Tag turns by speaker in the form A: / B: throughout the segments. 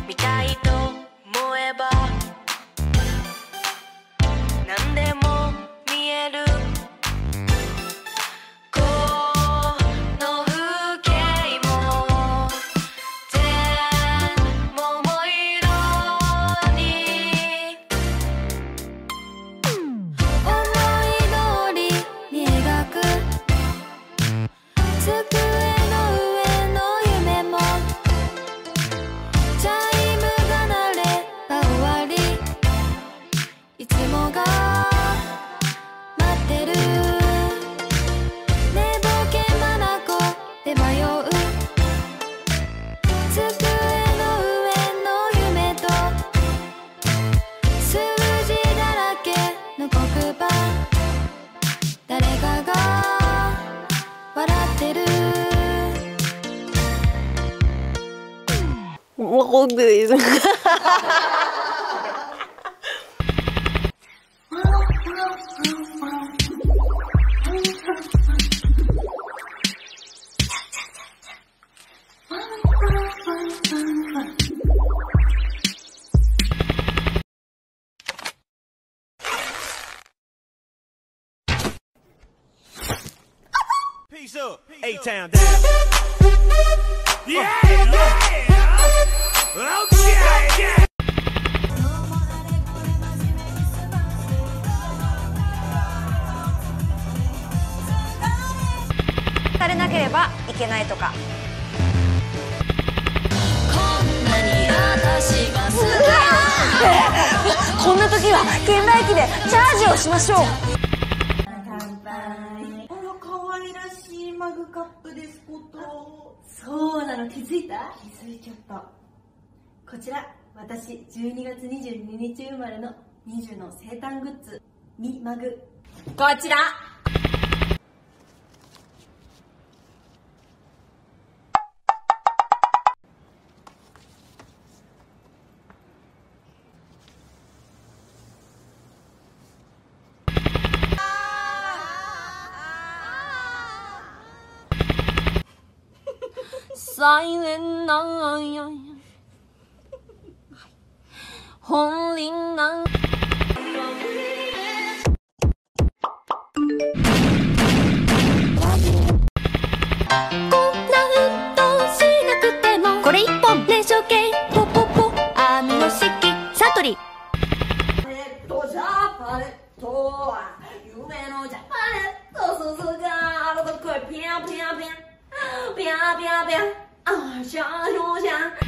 A: 見たいと思えば何でも見えるこの風景も全桃色に思い通りに描く机の上の夢もチャイムが鳴れば終わりいつもが待ってる寝ぼけ眼で迷う机の上の夢と数字だらけの黒板誰かが笑ってる
B: Peace up, A-Town down. Yeah, yeah, okay, yeah.
C: されなければいけないとか。こんな時は券売機でチャージをしましょう。
D: 可愛らしいマグカップですこと。そうなの、気づいた？気づいちゃった。こちら、私12月22日生まれの20の生誕グッズ、ミマグ。こちら。
A: 再年なんや本輪なんこれ一本燃焼系ポポポアミノ式サトリ
D: パレットじゃパレットは夢のじゃパレットすすがあるとこいピャピャピャピャピャピャあしゃしょしゃ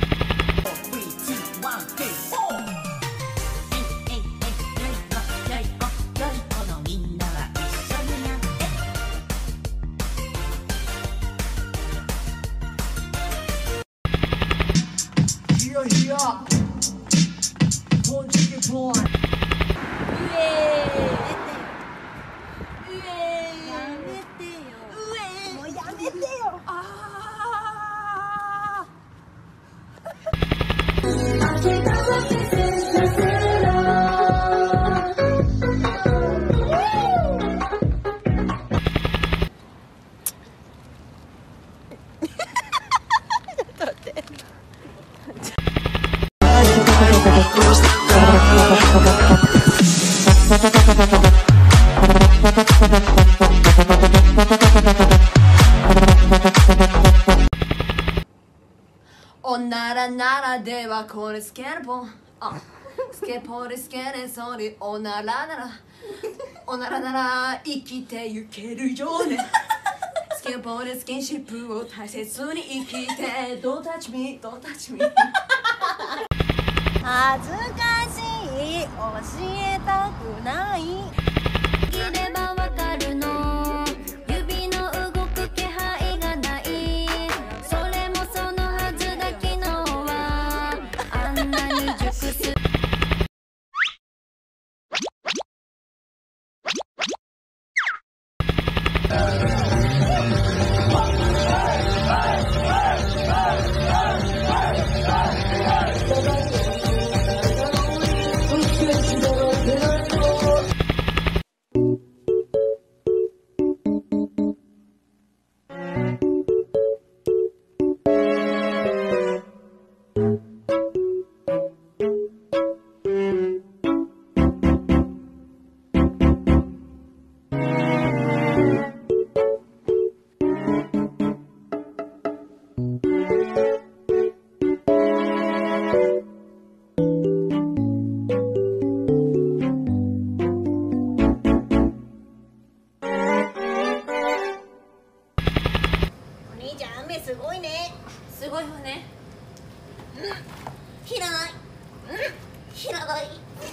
A: おならならではこれスケポンスケポンでスケネソリおならならおならなら生きてゆけるよねスケポンでスキンシップを大切に生きて Don't touch me, don't touch me
C: 恥ずかしい教えたくないいればわかるの指の動く気配がないそれもそのはずだ昨日はあんなに熟す
A: ね。切らない。切らない。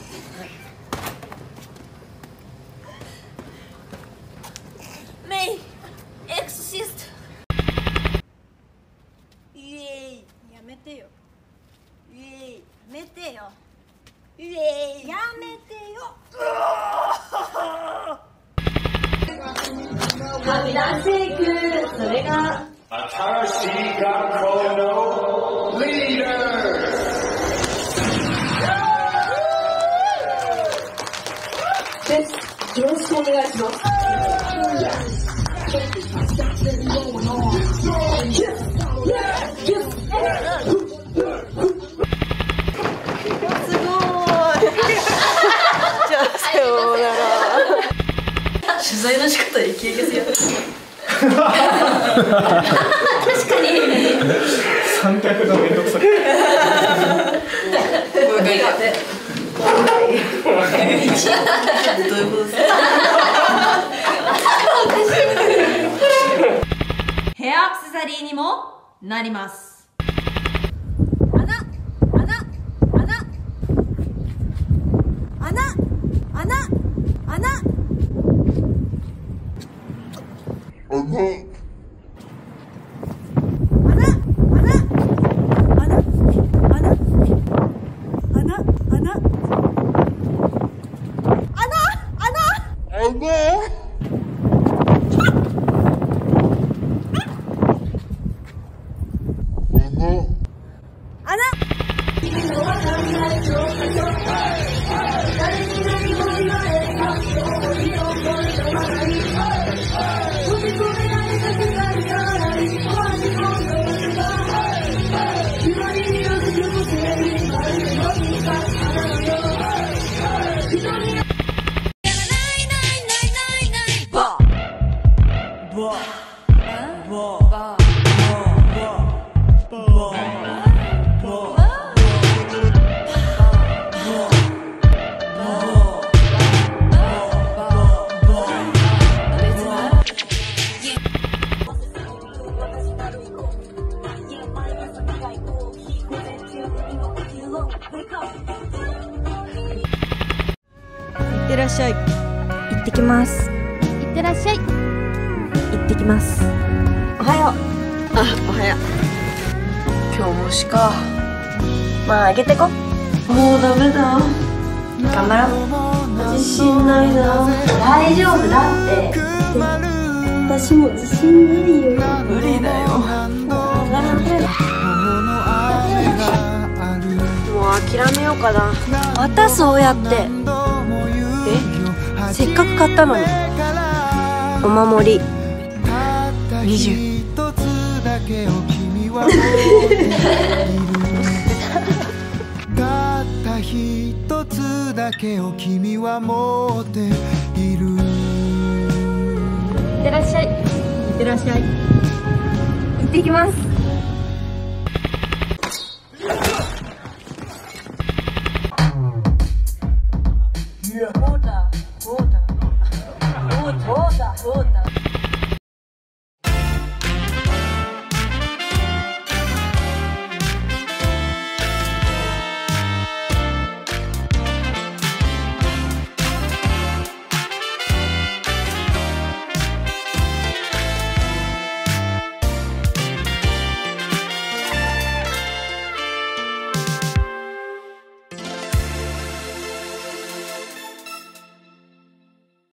A: メイエクソシスト。イエーイ。
D: やめてよ。
A: イエーイ。
D: やめてよ。
A: イエーイ。
D: やめてよ。はみ出していく。それが
E: 新しい学校のリーダー。
D: です。よろしくお願いします。
A: 取材の仕方で消え消せや確かに
F: 三脚がめんどくさい。
A: どういうことですか。ヘアアクセサリーにもなります。
G: いってらっしゃい。
C: 行ってきます。
G: いってらっしゃい。
C: 行ってきます。
G: おはよう。あ、おはよう。今日もしか。まああげてこ。もうダメだ。頑張ろう。自信ないな。大丈夫だって。私も自信ないよ。無理だよ。もう諦めようかな。またそうやって。せっかく買ったのに。お守り20たった一つだけを君は持っている。いってらっしゃい。いってらっしゃい。行ってきます。